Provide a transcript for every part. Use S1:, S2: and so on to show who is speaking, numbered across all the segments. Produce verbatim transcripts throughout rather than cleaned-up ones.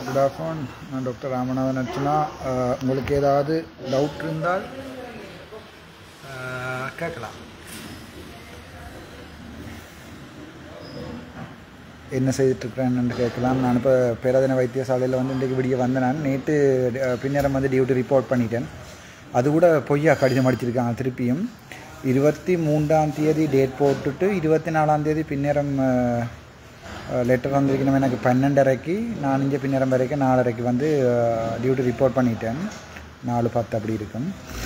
S1: Good afternoon. நான் doctor Ramanathan Archana. உங்களுக்கு ஏதாவது டவுட் இருந்தால் கேட்கலாம். என்ன செய்துட்ருக்குறேன்னு கேட்கலாம். நான் இப்போ பேராதன வைத்தியசாலையில் வந்து இன்றைக்கு விடிய வந்தேன். நான் நேற்று பின்னரம் வந்து டியூட்டி ரிப்போர்ட் பண்ணிட்டேன். அது கூட பொய்யா கடிதம் அடிச்சிருக்காங்க. திருப்பியும் இருபத்தி மூன்றாம் தேதி டேட் போட்டுட்டு இருபத்தி நாலாம் தேதி பின்னரம் லெட்டர் வந்திருக்கணும். எனக்கு பன்னெண்டரைக்கு நான் இங்கே பின்னரம் வரைக்கும் நாலரைக்கு வந்து டியூட்டி ரிப்போர்ட் பண்ணிட்டேன். நாலு பத்து அப்படி இருக்கும்.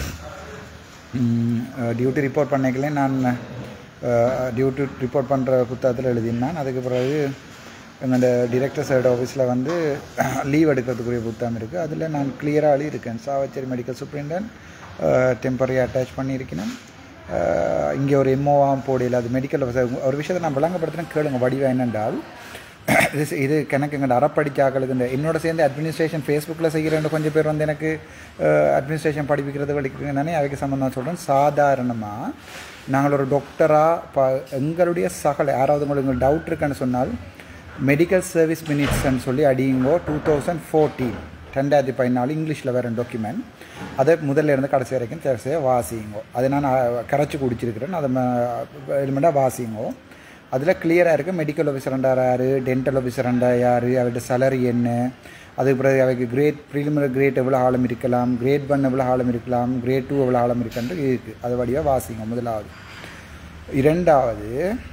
S1: டியூட்டி ரிப்போர்ட் பண்ணிக்கல நான் டியூட்டி ரிப்போர்ட் பண்ணுற புத்தகத்தில் எழுதினான். அதுக்கு பிறகு எங்களோட டிரெக்டர் சைடு ஆஃபீஸில் வந்து லீவ் எடுக்கிறதுக்குரிய புத்தகம் இருக்குது. அதில் நான் கிளியராக எழுதி இருக்கேன். Chavakachcheri medical superintendent temporary attach பண்ணியிருக்கணும். இங்கே ஒரு எம்ஓவாம் போடையில் அது மெடிக்கல் ஒரு விஷயத்தை நான் விளங்கப்படுத்தினேன். கேளுங்க வடிவா என்னென்றால், இது இது எனக்கு எங்கள் அறப்படிக்காக்களுக்கு இந்த என்னோட சேர்ந்து அட்மினிஸ்ட்ரேஷன் ஃபேஸ்புக்கில் செய்கிறேன். கொஞ்சம் பேர் வந்து எனக்கு அட்மினிஸ்ட்ரேஷன் படிப்பிக்கிறது படிக்கிறேன் தானே அதுக்கு சம்மந்தம் சொல்கிறேன். சாதாரணமாக நாங்கள் ஒரு டாக்டராக ப எங்களுடைய சகல யாராவது உங்களுக்கு டவுட் இருக்குன்னு சொன்னால் மெடிக்கல் சர்வீஸ் மினிட்ஸ்ன்னு சொல்லி அடியுங்கோ. டூ தௌசண்ட் ஃபோர்டீன் ரெண்டாயிரத்தி பதினாலு இங்கிலீஷில் வேறு டாக்குமெண்ட். அதை முதல்ல இருந்து கடைசி வரைக்கும் தேவையாக வாசிங்கோ. அதை நான் கரைச்சி குடிச்சிருக்கிறேன். அதை எலிமெண்ட்டாக வாசிங்கோ. அதில் கிளியராக இருக்குது மெடிக்கல் ஆஃபீஸர்ண்டா யார், டென்டல் ஆஃபீஸர்ண்டா யார், அவர்கிட்ட சேலரி என்ன, அதுக்கு பிறகு அவைக்கு கிரேட் ப்ரிலிமினரி கிரேட் எவ்வளோ ஆழம் இருக்கலாம், கிரேட் ஒன் எவ்வளோ ஆழம் இருக்கலாம், கிரேட் டூ எவ்வளோ ஆழம் இருக்குன்ட்டு இருக்குது. அது வழியாக வாசிங்க முதலாவது. இரண்டாவது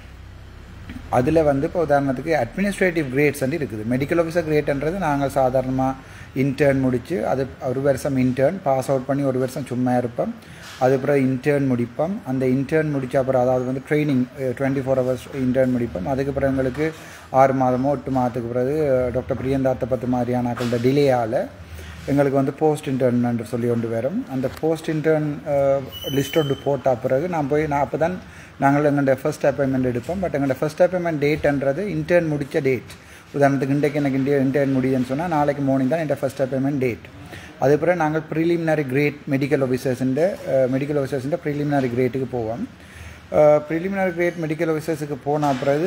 S1: அதில் வந்து இப்போ உதாரணத்துக்கு அட்மினிஸ்ட்ரேட்டிவ் கிரேட்ஸ் வந்து இருக்குது. மெடிக்கல் ஆஃபீஸர் கிரேட்ன்றது நாங்கள் சாதாரணமாக இன்டர்ன் முடித்து அது ஒரு வருஷம் இன்டர்ன் பாஸ் அவுட் பண்ணி ஒரு வருஷம் சும்மா இருப்போம். அது பிறகு இன்டர்ன் முடிப்போம். அந்த இன்டர்ன் முடித்த அப்புறம் அதாவது வந்து training twenty four hours intern முடிப்போம். அதுக்கு பிறகு எங்களுக்கு ஆறு மாதமோ எட்டு மாதத்துக்கு பிறகு டாக்டர் பிரியந்தாத்த பத்து மாதிரியான அந்த டிலேயால் எங்களுக்கு வந்து போஸ்ட் இன்டர்ன் என்று சொல்லி கொண்டு வரும். அந்த போஸ்ட் இன்டர்ன் லிஸ்ட் ஒன்று போட்ட பிறகு நான் போய் நான் அப்போ தான் நாங்கள் எங்களோட ஃபர்ஸ்ட் அப்பாயின்மெண்ட் எடுப்போம். பட் எங்களோட ஃபர்ஸ்ட் அப்பாயின்மெண்ட் டேட்ன்றது இன்டர்ன் முடித்த டேட். உதாரணத்துக்கு இன்றைக்கு எனக்கு இந்தியா இன்டர்ன் முடியுதுன்னு சொன்னால் நாளைக்கு மார்னிங் தான் என்னோட ஃபர்ஸ்ட் அப்பாயின்மெண்ட் டேட். அது பிறகு நாங்கள் ப்ரிலிமினரி கிரேட் மெடிக்கல் ஆஃபீஸர்ஸுன்ற மெடிக்கல் ஆஃபீஸர்ஸுன்ற ப்ரிலிமினரி கிரேட்டுக்கு போவோம். ப்ரிலிமினரி கிரேட் மெடிக்கல் ஆஃபீஸர்ஸுக்கு போன பிறகு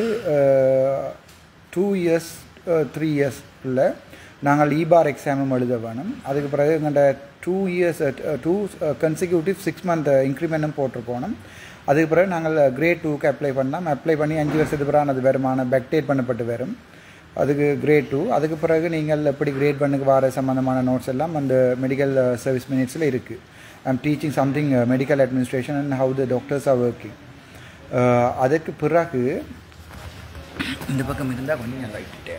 S1: டூ இயர்ஸ் த்ரீ இயர்ஸில் நாங்கள் இபார் எக்ஸாமும் எழுத வேணும். அதுக்கு பிறகு எங்கள்ட two years two consecutive six month இன்க்ரிமெண்ட்டும் போட்டிருக்கோணும். அதுக்கு பிறகு நாங்கள் கிரேட் டூக்கு அப்ளை பண்ணலாம். அப்ளை பண்ணி அஞ்சு வருஷத்துக்கு பிறகு அது வருமான பேக்டேட் பண்ணப்பட்டு வரும். அதுக்கு கிரேட் டூ. அதுக்கு பிறகு நீங்கள் எப்படி கிரேட் பண்ணுக்கு வர சம்மந்தமான நோட்ஸ் எல்லாம் அந்த மெடிக்கல் சர்வீஸ் மினிட்ஸில் இருக்குது. I am teaching something medical administration and how the doctors are working. அதுக்கு பிறகு இந்த பக்கம் இருந்தால் கொஞ்சம் ரைட்டே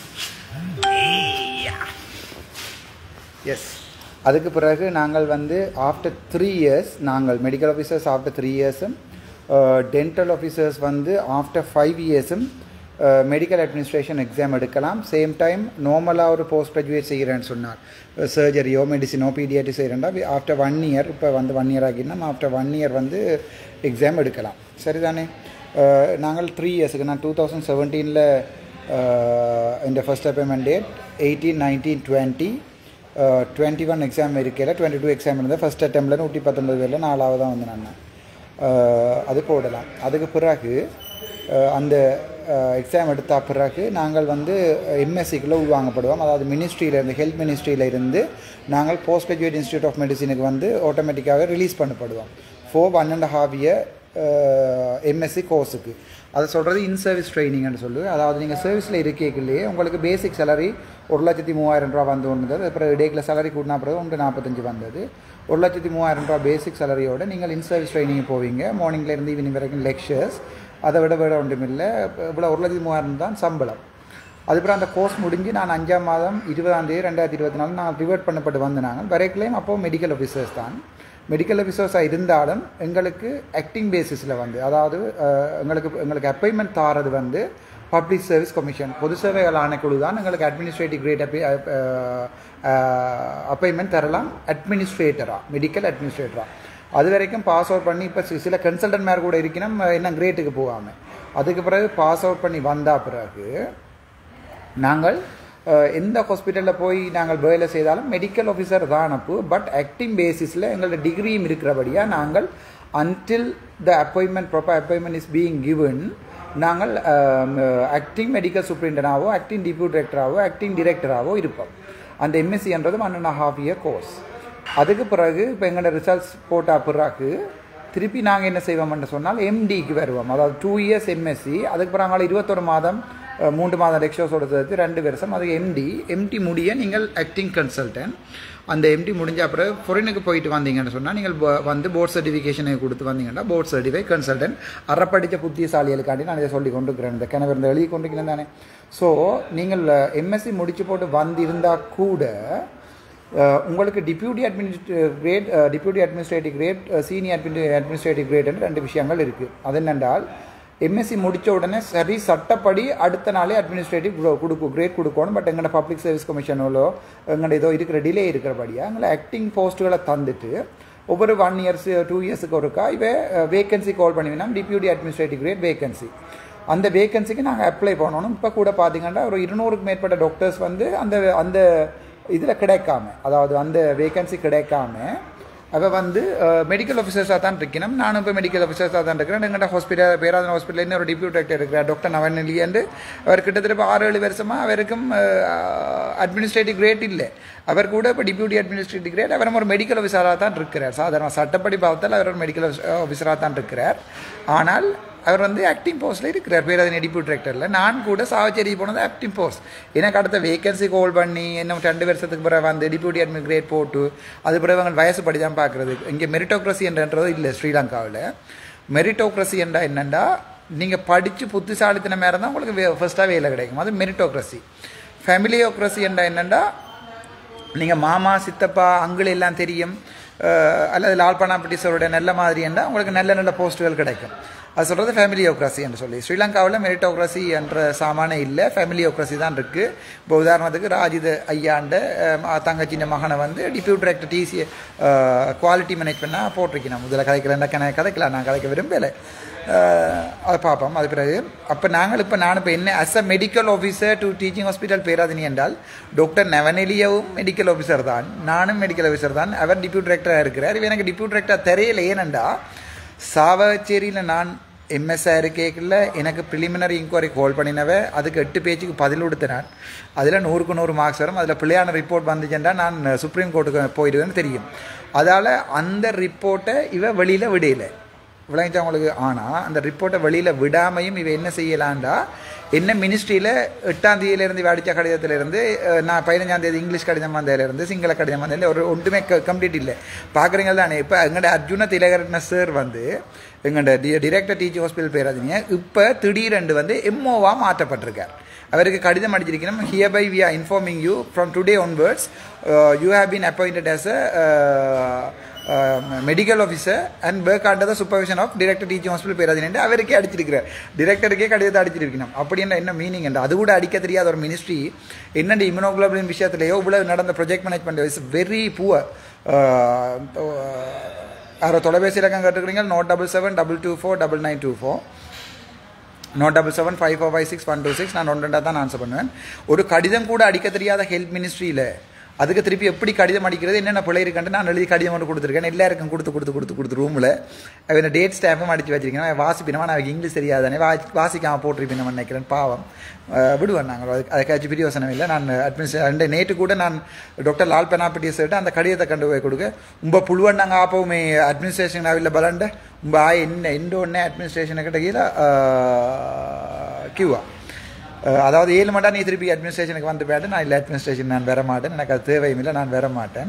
S1: எஸ். அதுக்கு பிறகு நாங்கள் வந்து ஆஃப்டர் த்ரீ இயர்ஸ் நாங்கள் மெடிக்கல் ஆஃபீஸர்ஸ் ஆஃப்டர் த்ரீ இயர்ஸும் டென்டல் ஆஃபீஸர்ஸ் வந்து ஆஃப்டர் ஃபைவ் இயர்ஸும் மெடிக்கல் அட்மினிஸ்ட்ரேஷன் எக்ஸாம் எடுக்கலாம். சேம் டைம் நார்மலாக ஒரு போஸ்ட் கிராஜுவேட் செய்கிறேன்னு சொன்னார், சர்ஜரியோ மெடிசினோ பீடியாட்ரி செய்கிறேன்டா ஆஃப்டர் ஒன் இயர் இப்போ வந்து ஒன் இயர் ஆகினா ஆஃப்டர் ஒன் இயர் வந்து எக்ஸாம் எடுக்கலாம். சரிதானே? நாங்கள் த்ரீ இயர்ஸுக்கு நான் டூ தௌசண்ட் செவன்டீனில் இந்த first appointment date eighteen nineteen twenty twenty one exam இருக்கையில் டுவெண்ட்டி டூ எக்ஸாம் இருந்தது. ஃபஸ்ட் அட்டெம்ப்டில் நூற்றி பத்தொன்பது பேரில் நாலாவது தான் வந்து நான் அது போடலாம். அதுக்கு பிறகு அந்த எக்ஸாம் எடுத்த பிறகு நாங்கள் வந்து எம்எஸ்சிக்குள்ளே உள்வாங்கப்படுவோம். அதாவது மினிஸ்ட்ரியிலேருந்து ஹெல்த் மினிஸ்ட்ரியில் இருந்து நாங்கள் போஸ்ட் கிராஜுவேட் இன்ஸ்டியூட் ஆஃப் மெடிசினுக்கு வந்து ஆட்டோமேட்டிக்காக ரிலீஸ் பண்ணப்படுவோம் four one and half year MSc கோர்ஸுக்கு. அதை சொல்கிறது இன் சர்வீஸ் ட்ரைனிங்னு சொல்லி. அதாவது நீங்கள் சர்வீஸில் இருக்கைக்குள்ளேயே உங்களுக்கு பேசிக் சேலரி ஒரு லட்சத்தி மூவாயிரம் ரூபா வந்து வந்தது. அப்புறம் இடைக்கில் சேலரி கூட்டினா பிறகு ஒன்று நாற்பத்தஞ்சு வந்தது. ஒரு லட்சத்தி மூவாயிரம் ரூபா பேசிக் சேலரியோடு நீங்கள் இன் சர்வீஸ் ட்ரைனிங் போவீங்க. மார்னிங்லேருந்து ஈவினிங் வரைக்கும் லெக்சர்ஸ். அதை விட விட ஒன்றும் இல்லை. இவ்வளோ ஒரு லட்சத்தி மூவாயிரம் தான் சம்பளம். அதுக்கப்புறம் அந்த கோர்ஸ் முடிஞ்சு நான் அஞ்சாம் மாதம் இருபதாம் தேதி ரெண்டாயிரத்தி இருபத்தி நாலு நாங்கள் ரிவர்ட் பண்ணப்பட்டு வந்து நாங்கள் வரைக்கலையும் அப்போது மெடிக்கல் ஆஃபீஸர்ஸ் தான். மெடிக்கல் ஆஃபீஸர்ஸாக இருந்தாலும் எங்களுக்கு ஆக்டிங் பேசிஸில் வந்து அதாவது எங்களுக்கு எங்களுக்கு அப்பாயின்மெண்ட் தாரது வந்து பப்ளிக் சர்வீஸ் கமிஷன் பொது சேவைகள் ஆணைக்குழு தான் எங்களுக்கு அட்மினிஸ்ட்ரேட்டிவ் கிரேட் அப்பி அப்பாயின்மெண்ட் தரலாம். அட்மினிஸ்ட்ரேட்டராக மெடிக்கல் அட்மினிஸ்ட்ரேட்டராக அது வரைக்கும் பாஸ் அவுட் பண்ணி இப்போ சில கன்சல்டன்ட் மேலே கூட இருக்கணும் என்ன கிரேட்டுக்கு போகாமல். அதுக்கு பிறகு பாஸ் அவுட் பண்ணி வந்த பிறகு நாங்கள் எந்த ஹாஸ்பிட்டலில் போய் நாங்கள் வேலை செய்தாலும் மெடிக்கல் ஆஃபீஸர் தான் அனுப்பு. பட் ஆக்டிங் பேசிஸில் எங்களோட டிகிரியும் இருக்கிறபடியாக நாங்கள் until the appointment proper appointment is being given நாங்கள் ஆக்டிங் மெடிக்கல் சூப்பரிண்டனாவோ ஆக்டிங் டிப்யூட்டி டைரக்டராகவோ ஆக்டிங் டிரெக்டராகவோ இருப்போம். அந்த எம்எஸ்சின்றது one and half year course. அதுக்கு பிறகு இப்போ எங்களோட ரிசல்ட்ஸ் போட்டால் பிறகு திருப்பி நாங்கள் என்ன செய்வோம்னு சொன்னால் எம்டிக்கு வருவோம். அதாவது டூ இயர்ஸ் எம்எஸ்சி, அதுக்கு பிறகு நாங்கள் இருபத்தொரு மாதம் மூன்று மாதம் லெக்சர்ஸோட சேர்த்து ரெண்டு வருஷம் அது எம்டி. எம்டி முடிய நீங்கள் ஆக்டிங் கன்சல்டன்ட். அந்த எம்டி முடிஞ்ச அப்புறம் ஃபாரினுக்கு போயிட்டு வந்தீங்கன்னு சொன்னால் நீங்கள் வந்து போர்ட் சர்டிஃபிகேஷனை கொடுத்து வந்தீங்கன்னா போர்ட் சர்டிஃபை கன்சல்டன்ட் அறப்படித்த புத்திசாலிகளுக்காண்டி நான் இதை சொல்லி கொண்டுக்கிறேன். இந்த கிணவர் இந்த எழுதி கொண்டுக்கிறேன் தானே. ஸோ நீங்கள் எம்எஸ்சி முடிச்சு போட்டு வந்திருந்தால் கூட உங்களுக்கு டிப்யூட்டி அட்மினிஸ்ட்ரே grade deputy administrative grade senior அட்மினி அட்மினிஸ்ட்ரேட்டிவ் கிரேட்னு ரெண்டு விஷயங்கள் இருக்குது. அது என்னென்றால் எம்எஸ்சி முடித்த உடனே சரி சட்டப்படி அடுத்த நாளே அட்மினிஸ்ட்ரேட்டிவ் கொடுக்கும் கிரேட் கொடுக்கணும். பட் எங்களோட பப்ளிக் சர்வீஸ் கமிஷனோ எங்களோட ஏதோ இருக்கிற டிலே இருக்கிறபடியாக எங்களை ஆக்டிங் போஸ்ட்டுகளை தந்துட்டு ஒவ்வொரு ஒன் இயர்ஸ் டூ இயர்ஸுக்கு ஒருக்கா இவை வேகன்சி கால் பண்ணுவீங்கன்னா டிப்யூட்டி அட்மினிஸ்ட்ரேட்டிவ் கிரேட் வேகன்சி. அந்த வேகன்சிக்கு நாங்கள் அப்ளை பண்ணணும். இப்போ கூட பார்த்தீங்கன்னா ஒரு இருநூறுக்கு மேற்பட்ட டாக்டர்ஸ் வந்து அந்த அந்த இதில் கிடைக்காம, அதாவது அந்த வேகன்சி கிடைக்காம அவள் வந்து மெடிக்கல் ஆஃபீஸர்ஸாக தான் இருக்கணும். நானும் இப்போ மெடிக்கல் ஆஃபீஸர்ஸாக தான் இருக்கிறேன். எங்கள்கிட்ட ஹாஸ்பிட்டல் பேராதன ஹாஸ்பிட்டல் இன்னும் ஒரு டிப்யூட்டி டைரக்டர் இருக்கிறார் டாக்டர் நவநெல்லியன்று. அவர் கிட்டத்தட்ட இப்போ ஆறு ஏழு வருஷமாக அவருக்கும் அட்மினிஸ்ட்ரேட்டிவ் கிரேட் இல்லை. அவர் கூட இப்போ டிப்யூட்டி அட்மினிஸ்ட்ரேட்டிவ் கிரேட். அவர் ஒரு மெடிக்கல் ஆஃபீஸராக தான் இருக்கிறார். சாதாரண சட்டப்படி பார்த்தால் அவர் ஒரு மெடிக்கல் ஆஃபீஸராக தான் இருக்கிறார். ஆனால் அவர் வந்து ஆக்டிங் போஸ்ட்டில் இருக்கிறார் பேராதனை டிப்யூட்டி டைரக்டரில். நான் கூட சாவச்சேரி போனது ஆக்டிங் போஸ்ட். எனக்கு அடுத்த வேகன்சி கால் பண்ணி இன்னும் ரெண்டு வருஷத்துக்கு பிறகு வந்து டிப்யூட்டி அட்மின் கிரேட் போட்டு அது பிறகு அவங்க வயசு படி தான் பார்க்குறது. இங்கே மெரிட்டோக்ரஸி என்றது இல்லை ஸ்ரீலங்காவில். மெரிட்டோக்ரஸி என்றால் என்னென்னா நீங்கள் படித்து புத்திசாலித்தனமாக இருந்தால் உங்களுக்கு வே ஃபர்ஸ்ட்டாக வேலை கிடைக்கும். அது மெரிட்டோக்ரஸி. ஃபேமிலியோக்ரஸி என்றால் என்னென்னா நீங்கள் மாமா சித்தப்பா அங்கிள் எல்லாம் தெரியும் அல்லது லால்பனாப்பட்டிஸரோட நல்ல மாதிரி என்றால் உங்களுக்கு நல்ல நல்ல போஸ்ட்டுகள் கிடைக்கும். அது சொல்கிறது ஃபேமிலியோக்ரஸி என்று சொல்லி. ஸ்ரீலங்காவில் மெரிட்டோக்ரஸி என்ற சாமானே இல்லை, ஃபேமிலியோக்ரஸி தான் இருக்குது. இப்போ உதாரணத்துக்கு ராஜித ஐயாண்ட தங்கச்சின்ன மகனை வந்து டிப்யூட்டி டைரக்டர் டிசி குவாலிட்டி மேனேஜ்மெண்ட்டாக போட்டிருக்கேன். முதல்ல கதைக்கல கண கதைக்கலாம் நான் கதைக்க விரும்பலை. அதை பார்ப்போம் அது பிறகு. அப்போ நாங்கள் இப்போ நான் இப்போ என்ன as a medical officer to teaching hospital Peradeniya என்றால் டாக்டர் நவநெலியவும் மெடிக்கல் ஆஃபீஸர் தான், நானும் மெடிக்கல் ஆஃபீஸர் தான். அவர் டிப்யூட்டி டைரக்டராக இருக்கிறார். எனக்கு டிப்யூட்டி டைரக்டர் தெரியல. ஏனெண்டா சாவச்சேரியில் நான் எம்எஸ்ஆ இருக்கேக்கில் எனக்கு ப்ரிலிமினரி இன்கொயரி கால் பண்ணினவை அதுக்கு எட்டு பேஜுக்கு பதில் கொடுத்தேன். அதில் நூறுக்கு நூறு மார்க்ஸ் வரும். அதில் பிள்ளையான ரிப்போர்ட் வந்துச்சுன்னா நான் சுப்ரீம் கோர்ட்டுக்கு போயிடுவேன்னு தெரியும். அதால் அந்த ரிப்போர்ட்டை இவ வெளியில் விடையில விளங்கிச்சா உங்களுக்கு. ஆனால் அந்த ரிப்போர்ட்டை வெளியில் விடாமையும் இவ என்ன செய்யலான்டா என்ன மினிஸ்ட்ரியில் எட்டாம் தேதியிலேருந்து அடித்த கடிதத்திலேருந்து நான் பதினஞ்சாம் தேதி இங்கிலீஷ் கடிதம் வந்ததுலேருந்து சிங்கள கடிதம் வந்ததில் ஒரு ஒன்றுமே க கம்ப்ளீட் இல்லை. பார்க்குறீங்க தானே. இப்போ எங்களோட அர்ஜுன திலகரட்ன சார் வந்து எங்களோட டி டிரெக்டர் டீச்சிங் ஹாஸ்பிட்டல் பேராதீங்க இப்போ திடீரெண்டு வந்து எம்ஓவாக மாற்றப்பட்டிருக்கார். அவருக்கு கடிதம் அடிச்சிருக்கணும். Hereby we are informing you from today onwards you have been appointed as a medical officer and work under the supervision of director teaching hospital Peradeniya அவருக்கே அடிச்சிருக்கிறார். டிரெக்டருக்கே கடிதத்தை அடிச்சிருக்கணும். அப்படி என்ன என்ன மீனிங் என்று அது கூட அடிக்க தெரியாத ஒரு மினிஸ்ட்ரி என்னென்ன இம்யூனோகுளோபின் விஷயத்துலையோ இவ்வளோ நடந்த project management is very poor. யாரோ தொலைபேசி இலக்கம் கேட்டுக்கிறீங்க nought double seven double two four double nine two four nought double seven five four five six one two six நான் ஒன்று ரெண்டாக தான் ஆன்சர் பண்ணுவேன். ஒரு கடிதம் கூட அடிக்க தெரியாத ஹெல்த் மினிஸ்ட்ரியில் அதுக்கு திருப்பி எப்படி கடிதம் அடிக்கிறது என்னென்ன பிள்ளை இருக்குன்ட்டு நான் எழுதி கடிதம் மட்டும் கொடுத்துருக்கேன். எல்லாருக்கும் கொடுத்து கொடுத்து கொடுத்து கொடுத்து ரூமில் அவன் டேட் ஸ்டாம்பும் அடித்து வச்சிருக்கேன். வாசிப்பினவா நான் இங்கிலீஷ் தெரியாதானே வா வாசிக்காமல் போட்டிருப்பேன் நினைக்கிறேன். பாவம் விடுவேன். நாங்கள் அது அதுக்காச்சும் பிரியோசனம் இல்லை. நான் அட்மினிஸ்ட்ரே ரெண்டு நேற்று கூட நான் டாக்டர் லால் பெனாப்பட்டியை சொல்லிட்டு அந்த கடிதத்தை கண்டு போய் கொடுக்க உங்கள் புழுவன் நாங்கள் ஆப்பவுமே அட்மினிஸ்ட்ரேஷன் ஆவில்லை பலண்ட உங்கள் ஆய் என்ன எந்த ஒன்றே அட்மினிஸ்ட்ரேஷனை கிட்ட கீழே கியூவா அதாவது ஏழு மண்டா நீ திருப்பி அட்மினிஸ்ட்ரேஷனுக்கு வந்து போய்ட்டு நான் இல்லை அட்மினிஸ்ட்ரேஷன் நான் வர மாட்டேன், எனக்கு அது தேவையும் இல்லை, நான் வர மாட்டேன்,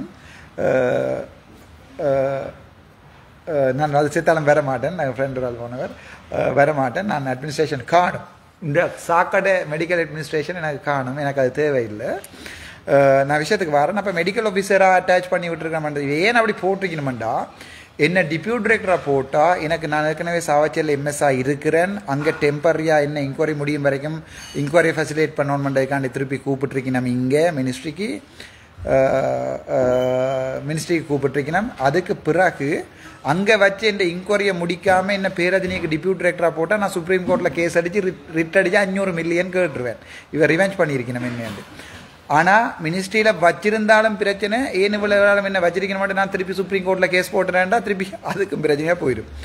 S1: நான் அது சேர்த்தாலும் வர மாட்டேன். நான் ஃப்ரெண்டு ஆள் போனவர் வர மாட்டேன். நான் அட்மினிஸ்ட்ரேஷன் காணும். இந்த சாக்கடை மெடிக்கல் அட்மினிஸ்ட்ரேஷன் எனக்கு காணும், எனக்கு அது தேவையில்லை. நான் விஷயத்துக்கு வரேன். அப்போ மெடிக்கல் ஆஃபீஸராக அட்டாச் பண்ணி விட்டுருக்கேன். ஏன் அப்படி போட்டிருக்கணுமெண்டா என்ன டிப்யூட்டி டைரக்டராக போட்டால் எனக்கு நான் ஏற்கனவே சாவச்சேரியில் எம்எஸ்ஆ இருக்கிறேன். அங்கே டெம்பரரியாக என்ன இன்கொயரி முடியும் வரைக்கும் இன்கொயரி ஃபெசிலேட் பண்ணணுமெண்டதுக்காண்டி திருப்பி கூப்பிட்ருக்கோம். நம்ம இங்கே மினிஸ்ட்ரிக்கு மினிஸ்ட்ரிக்கு கூப்பிட்ருக்கணும். அதுக்கு பிறகு அங்கே வச்சு இந்த இன்கொயரியை முடிக்காமல் என்ன பேரதினிக்கு டிப்யூட்டி டைரக்டராக போட்டால் நான் சுப்ரீம் கோர்ட்டில் கேஸ் அடித்து ரிட் ரிட் அடித்து அஞ்சூறு மில்லியன் கேட்டுருவேன். இவர் ரிவெஞ்ச் பண்ணியிருக்கணும் என்னண்டு. ஆனால் மினிஸ்ட்ரியில் வச்சிருந்தாலும் பிரச்சனை, ஏன் இவ்வளோ என்ன வச்சிருக்க மாட்டேன் நான் திருப்பி சுப்ரீம் கோர்ட்டில் கேஸ் போட்டுறேன்டா திருப்பி அதுக்கும் பிரச்சனையாக போயிடும்.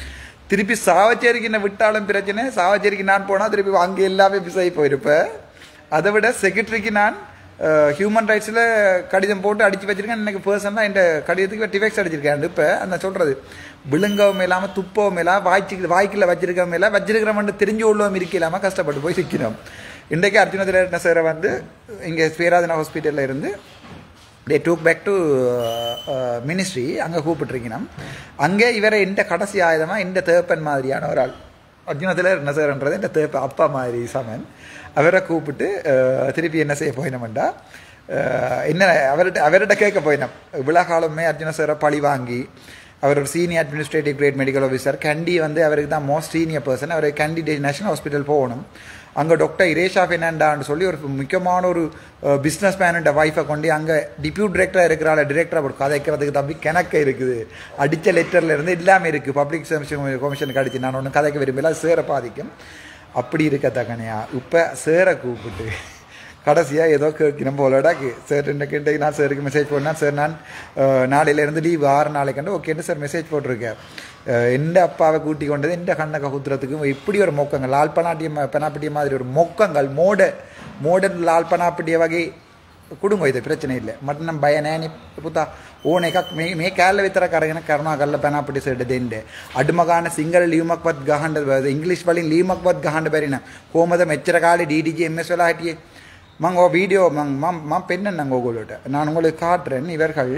S1: திருப்பி சாவச்சேரிக்கு என்ன விட்டாலும் பிரச்சனை, சாவச்சேரிக்கு நான் போனால் திருப்பி அங்கே எல்லாமே மிஸ் ஆகி போயிருப்பேன். அதை விட செக்ரட்டரிக்கு நான் ஹியூமன் ரைட்ஸில் கடிதம் போட்டு அடித்து வச்சிருக்கேன். எனக்கு பர்சனலாக இந்த கடிதத்துக்கு டிஃபெக்ஸ் அடிச்சிருக்கேன். இப்போ அந்த சொல்கிறது விழுங்கவும் இல்லாமல் துப்பவும் இல்லாமல் வாய்ச்சி வாய்க்கில் வச்சிருக்கவும் இல்லை, வச்சிருக்கிறவன் தெரிஞ்சு உள்ளவும் இருக்க இல்லாமல் கஷ்டப்பட்டு போய் சிக்கணும். இன்றைக்கு அர்ஜுன திரட்ன சாரை வந்து இங்கே ஸ்ரீராஜனா ஹாஸ்பிட்டலில் இருந்து they took back to ministry அங்கே கூப்பிட்டுருக்கணும். அங்கே இவரை இந்த கடைசி ஆயுதமாக இந்த தேப்பன் மாதிரியான ஒரு ஆள், அர்ஜுனத்தில் என்ன சார்ன்றது இந்த தேப்ப அப்பா மாதிரி சமன், அவரை கூப்பிட்டு திருப்பி என்ன செய்ய போயினோம்டா, என்ன அவர்கிட்ட அவர்கிட்ட கேட்க போயினோம். விழா காலமே அர்ஜுன சாரை பழி வாங்கி, அவர் ஒரு senior administrative grade medical officer, Kandy வந்து அவருக்கு தான் மோஸ்ட் சீனியர் பர்சன். அவர் கண்டி நேஷனல் ஹாஸ்பிட்டல் போகணும். அங்கே டாக்டர் இரேஷா ஃபெர்னாண்டான்னு சொல்லி ஒரு முக்கியமான ஒரு பிஸ்னஸ் மேனோட ஒய்ஃபை கொண்டு அங்கே டிப்யூட் டிரெக்டராக இருக்கிறாள், டிரெக்டராக போட்டு கதைக்கிறதுக்கு தம்பி கிணக்க இருக்குது, அடித்த லெட்டரில் இருந்து எல்லாமே இருக்குது. பப்ளிக் சர்வீஸ் கமிஷனுக்கு அடிச்சு நான் ஒன்றும் கதைக்க விரும்பல, சேரை பாதிக்கும். அப்படி இருக்கத்தக்கனையா இப்போ சேரை கூப்பிட்டு கடைசியாக ஏதோ கேட்கணும் போலடாக்கு சார் இன்றைக்கு நான் சாருக்கு மெசேஜ் போட்டேன். சார் நான் நாளையிலேருந்து லீவ் ஆறு நாளைக்கு ஓகேன்னு சார் மெசேஜ் போட்டிருக்கேன். எந்த அப்பாவை கூட்டி கொண்டது எந்த கண்ணை ககுத்துறதுக்கும் இப்படி ஒரு மொக்கங்கள் லால் பனாட்டிய பெனாப்பிட்டிய மாதிரி ஒரு மொக்கங்கள் மோட மோடர்ன் லால் பனாப்பிட்டிய වගේ කුඩුම ඔයද ප්‍රශ්න ඉල්ල මට නම් බය නෑනේ පුතා ඕන එකක් මේ මේ කැලේ විතරක් අරගෙන කරුණා කරලා පැනාපිටි සෙඩ දෙන්න අඩුම ගන්න සිංගල ලියුමක්වත් ගහන්න ඉංග්‍රීසි වලින් ලියුමක්වත් ගහන්න බැරි නම් කොහමද මෙච්චර කාලේ ඩී ඩී ජී එම් එස් වෙලා හිටියේ මම ඔය වීඩියෝ මම මම මම පෙන්නන්නම් ඕගොල්ලෝට நான் உங்களுக்கு காட்டுறேன் இவர்கள்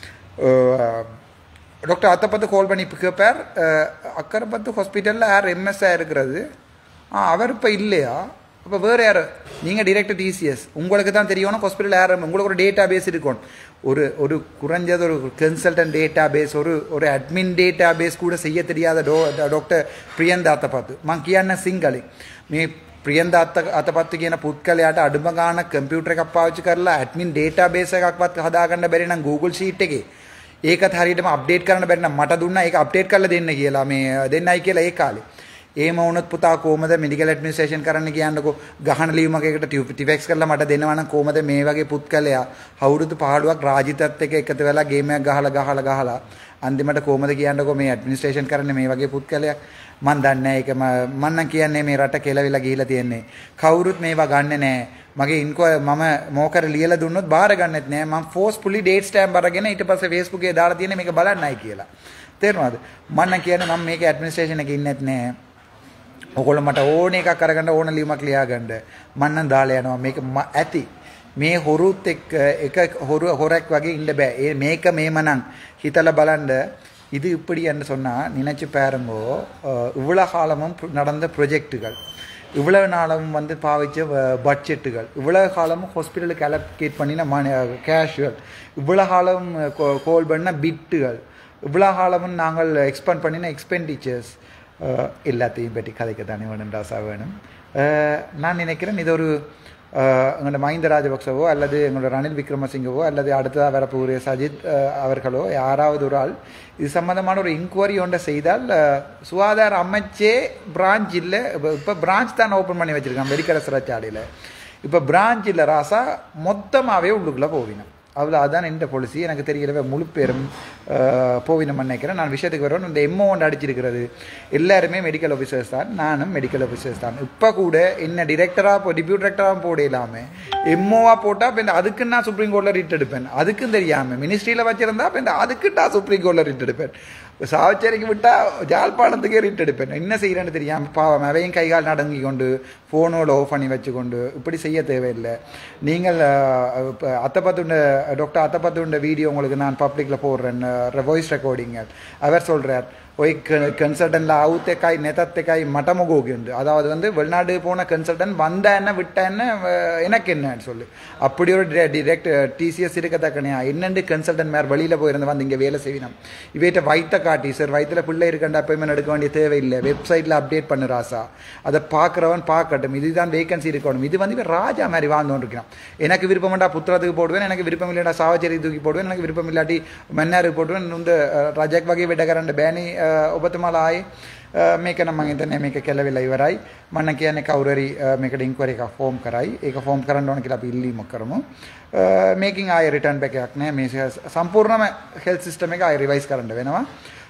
S1: டாக்டர் அத்தப்பத்து கால் பண்ணி கேட்பார் அக்கரப்பத்து ஹாஸ்பிட்டலில் யார் எம்எஸ்ஆ இருக்கிறது ஆ அவர் இப்போ இல்லையா அப்போ வேறு யார் நீங்கள் டிரெக்டர் டிசிஎஸ் உங்களுக்கு தான் தெரியணும் ஹாஸ்பிட்டல் யார் உங்களுக்கு ஒரு டேட்டா பேஸ் இருக்கணும் ஒரு ஒரு குறைஞ்சது ஒரு கன்சல்டன்ட் டேட்டா பேஸ் ஒரு ஒரு அட்மின் டேட்டா பேஸ் கூட செய்ய தெரியாத டோ டாக்டர் பிரியந்தா අතපත්තු මං කියන්න සිංහලෙන් මේ ප්‍රියන්ද අතපත්තු කියන පුත්කලයාට අඩුම ගාන කම්පියුටර් එකක් පාවිච්චි කරලා ඇඩ්මින් ඩේටා බේස් එකක්වත් හදාගන්න බැරි නම් Google Sheet එකේ ඒකත් හරියටම අප්ඩේට් කරන්න බැරි නම් මට දුන්නා ඒක අප්ඩේට් කරලා දෙන්න කියලා මේ දෙන්නයි කියලා ඒ කාලේ එහෙම වුණොත් පුතා කොහමද මෙඩිකල් ඇඩ්මිනිස්ට්‍රේෂන් කරන්න කියන්නකෝ ගහන ලියුමක් එකට ටිෆෙක්ස් කරලා මට දෙනවා නම් කොහමද මේ වගේ පුත්කලයා අවුරුදු පහළොවක් රාජිතත් එක්ක එකතු වෙලා ගේම් එකක් ගහලා ගහලා ගහලා අන්තිමට කොහමද කියන්නකෝ මේ ඇඩ්මිනිස්ට්‍රේෂන් කරන්නේ මේ වගේ පුත්කලයක් මන් දන්නේ නැහැ ඒක මම නම් කියන්නේ මේ රට කෙලවිලා ගිහිලා තියෙන්නේ කවුරුත් මේවා ගන්නෙ නැහැ මගේ ඉන්කෝ මම මොකර ලියලා දුන්නොත් බාර ගන්නෙත් නැහැ මම ෆෝස්ෆුලි ඩේට් ස්ටැම්ප් අරගෙන ඊට පස්සේ Facebook එකේ දාලා තියෙන්නේ මේක බලන්නයි කියලා තේරෙනවද මම නම් කියන්නේ මම මේක ඇඩ්මිනිස්ට්‍රේෂන් එකේ ඉන්නෙත් නැහැ ඔයගොල්ලෝ මට ඕන එකක් අරගන්න ඕන ලියුමක් ලියා ගන්න මම නම් දාලා යනවා මේක ඇති මේ හොරුත් එක්ක එක හොරු හොරක් වගේ ඉන්න බෑ ඒ මේක මේම නම් හිතලා බලන්න இது இப்படி என்று சொன்னால் நினைச்சு பாருங்கோ இவ்வளோ காலமும் நடந்த ப்ரொஜெக்டுகள் இவ்வளவு நாளும் வந்து பாவிச்ச பட்ஜெட்டுகள் இவ்வளவு காலமும் ஹாஸ்பிட்டலுக்கு அலோகேட் பண்ணின மணி கேஷுவல் இவ்வளோ காலம் கோல் பண்ண பிட்டுகள் இவ்வளோ காலமும் நாங்கள் எக்ஸ்பெண்ட் பண்ணின எக்ஸ்பெண்டிச்சர்ஸ் எல்லாத்தையும் பற்றி கதைக்க தானே வேணும் ராசா வேணும் நான் நினைக்கிறேன் இது ஒரு எங்களோட மஹிந்த ராஜபக்சவோ அல்லது எங்களோட ரணில் விக்ரமசிங்கவோ அல்லது அடுத்ததாக வரப்போகிற சஜித் அவர்களோ யாராவது ஒரு ஆள் இது சம்மந்தமான ஒரு இன்கொயரி ஒன்றை செய்தால் சுகாதார அமைச்சே பிரான்ச் இல்லை இப்போ பிரான்ச் தான் ஓப்பன் பண்ணி வச்சுருக்கான் மெடிக்கல் சிறைச்சாலையில் இப்போ பிரான்ச் இல்லை ராசா மொத்தமாகவே உள்ளுக்குள்ளே போவினோம் அவ்வளோ அதுதான் இந்த பாலிசி எனக்கு தெரியல முழு பேரும் போவினம் நினைக்கிறேன் நான் விஷயத்துக்கு வரணும் இந்த எம்ஓ ஒன்று அடிச்சிருக்கிறது எல்லாருமே மெடிக்கல் ஆஃபீஸர்ஸ் தான் நானும் மெடிக்கல் ஆஃபீஸர்ஸ் தான் இப்போ கூட என்ன டிரெக்டராக இப்போ டிப்யூட் டிரெக்டராக போட இல்லாமல் எம்ஓவாக போட்டால் இப்போ இந்த அதுக்கு நான் சுப்ரீம் கோர்ட்டில் ரிட் எடுப்பேன் அதுக்கும் தெரியாமல் மினிஸ்ட்ரியில் வச்சுருந்தா இப்போ இந்த அதுக்கு நான் சுப்ரீம் கோர்ட்டில் ரிட் எடுப்பேன் சாவச்சேரிக்கு விட்டால் ஜாழ்ப்பாணத்துக்கே ரிட் எடுப்பேன் என்ன செய்கிறேன்னு தெரியாமல் பாவம் அவையும் கைகால் நடங்கி கொண்டு ஃபோனோட ஆஃப் பண்ணி வச்சுக்கொண்டு இப்படி செய்ய தேவையில்லை நீங்கள் இப்போ அத்தப்பத்துண்ட டாக்டர் அத்தப்பத்துண்ட வீடியோ உங்களுக்கு நான் பப்ளிக்கில் போடுறேன் வாய்ஸ் ரெக்கார்டிங்க அவர் சொல்கிறார் ஒய் கன்சல்டன்ட்ல அவுத் எக்காய் நெத்தத் எக்காய் மட்டமுகோகுண்டு அதாவது வந்து வெளிநாடு போன கன்சல்டன்ட் வந்தா என்ன விட்டா என்ன எனக்கு என்னன்னு சொல்லு அப்படி ஒரு டிரெக்ட் டிசிஎஸ் இருக்கத்தக்கனையா என்னென்று கன்சல்டன்ட் மேலே வெளியில் போயிருந்து வந்து இங்கே வேலை செய்யணும் இவைகிட்ட வைத்த காட்டி சார் வயிற்றில் பிள்ளை இருக்கண்ட அப்பாயின்மெண்ட் எடுக்க வேண்டிய தேவையில்லை வெப்சைட்டில் அப்டேட் பண்ணு ராசா அதை பார்க்குறவன் பார்க்கட்டும் இதுதான் வேகன்சி இருக்கணும் இது வந்து ராஜா மாதிரி வாழ்ந்தோன்னு இருக்கிறான் எனக்கு விருப்பமாட்டா புத்திரத்துக்கு போடுவேன் எனக்கு விருப்பம் இல்லைடா சாவச்சேரி தூக்கி போடுவேன் எனக்கு விருப்பம் இல்லாட்டி மன்னாருக்கு போடுவேன் இந்த ரஜக் வகை விடகரண்ட பேனி ඔබතුමාලා ආයේ මේක නම් මම හිතන්නේ මේක කෙලවිලා ඉවරයි මම කියන්නේ කවුරු හරි මේකට ඉන්ක්වයරි එකක් ෆෝම් කරයි ඒක ෆෝම් කරන්න ඕන කියලා අපි ඉල්ලීමක් කරමු මේකින් ආයේ රිටර්න් බෑක් එකක් නෑ මේ සම්පූර්ණම හෙල්ත් සිස්ටම් එක ආයේ රිවයිස් කරන්න වෙනවා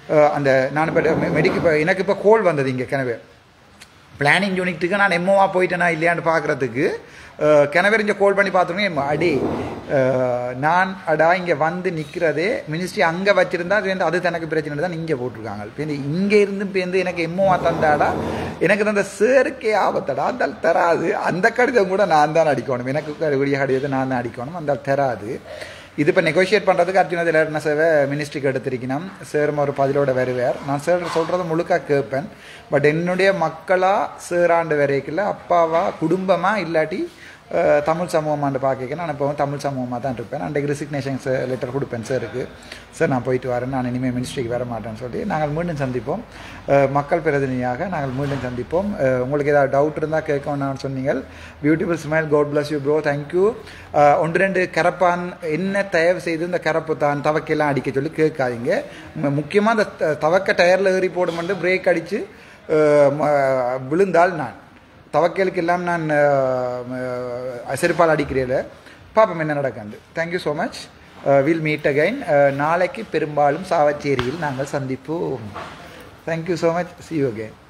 S1: அந்த நான் இப்போ மெடிக்கு இப்போ எனக்கு இப்போ கோல் வந்தது இங்கே கிணவே பிளானிங் யூனிட்டுக்கு நான் எம்ஓவா போயிட்டேனா இல்லையான்னு பார்க்குறதுக்கு கிணவர் இங்கே கால் பண்ணி பார்த்தோன்னே அடி நான் அடா இங்கே வந்து நிற்கிறதே மினிஸ்ட்ரி அங்கே வச்சுருந்தா அது தனக்கு பிரச்சனை தான் இங்கே போட்டிருக்காங்க இப்போ இங்கே இருந்து பேருந்து எனக்கு எம்ஓவா தந்தாடா எனக்கு தந்த சேருக்கே ஆபத்தடா அந்த தராது அந்த கடிதம் கூட நான் தான் அடிக்கணும் எனக்கு விடிய கடிதத்தை நான் தான் அடிக்கணும் அந்த தராது இது இப்போ நெகோஷியேட் பண்ணுறதுக்கு அர்ஜுன திலகரட்ன சேவை மினிஸ்ட்ரிக்கு எடுத்திருக்கணும் சேரும் ஒரு பதிலோட வருவார் நான் சார் சொல்கிறத முழுக்க கேட்பேன் பட் என்னுடைய மக்களாக சேராண்டு வரைக்குள்ள அப்பாவா குடும்பமாக இல்லாட்டி தமிழ் சமூகமாண்டு பார்க்க நான் இப்போ தமிழ் சமூகமாக தான் இருப்பேன் அன்றைக்கு ரிசிக்னேஷன் லெட்டர் கொடுப்பேன் சாருக்கு சார் நான் போயிட்டு வரேன் நான் இனிமேல் மினிஸ்ட்ரிக்கு வர மாட்டேன்னு சொல்லி நாங்கள் மீண்டும் சந்திப்போம் மக்கள் பிரதிநிதியாக நாங்கள் மீண்டும் சந்திப்போம் உங்களுக்கு ஏதாவது டவுட் இருந்தால் கேட்கணும்னு சொன்னீங்க beautiful smile god bless you bro thank you ஒன்று ரெண்டு கரப்பான் என்ன தயவு செய்து இந்த கரப்பு தான் தவக்கையெல்லாம் அடிக்க சொல்லி கேட்காதீங்க முக்கியமாக இந்த தவக்க டயரில் ஏறி போடுமெண்டு பிரேக் அடித்து விழுந்தால் நான் தவக்கலுக்கு எல்லாம் நான் செருப்பால் அடிக்கிறேன் பாப்போம் என்ன நடக்காது thank you so much will meet again நாளைக்கு பெரும்பாலும் சாவச்சேரியில் நாங்கள் சந்திப்போம் thank you so much see you again